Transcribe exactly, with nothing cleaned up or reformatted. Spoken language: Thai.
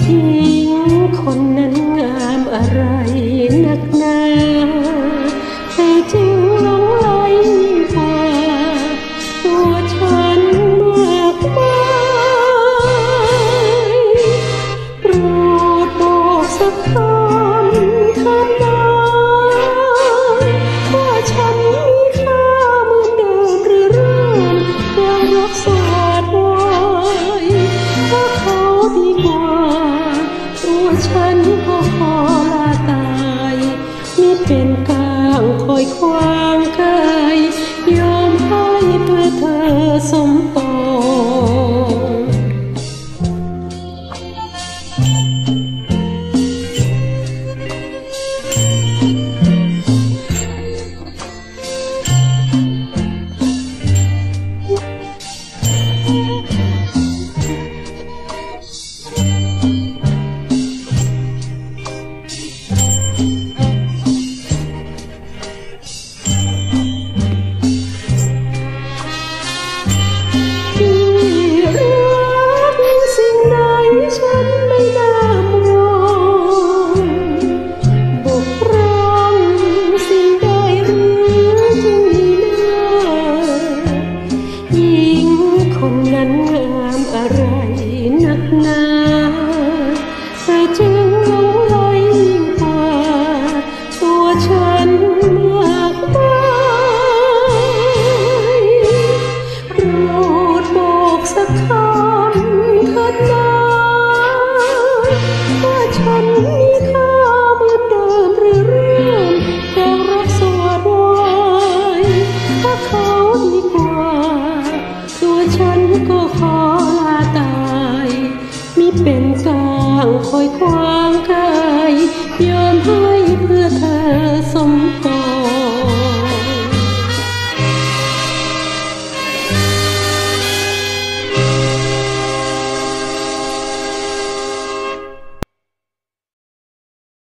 หญิงคนนั้นงามอะไรนักหนาเธอจึงหลงไหลกว่าตัวฉันมากมายโปรดบอกสักคำเถิดนะว่าฉันมีค่าเหมือนเดิมหรือเริ่มยังรักษาไว้ถ้าเขาดีกว่าตัวฉันก็ขอลาตายมิเป็นกางคอยควางกายยอมให้เพื่อเธอสมปองคนนั้นงามอะไรนักหนาเธอจึงหลงไหลยิ่งกว่าตัวฉันมากมายโปรดบอกสักคำเถิดนะว่าฉันมีค่าเหมือนเดิมหรือเริ่มยังรักสวัสดิ์ไว้ถ้าเขาดีกว่าตัวฉันก็ขอลาตายมิเป็นกางคอยคว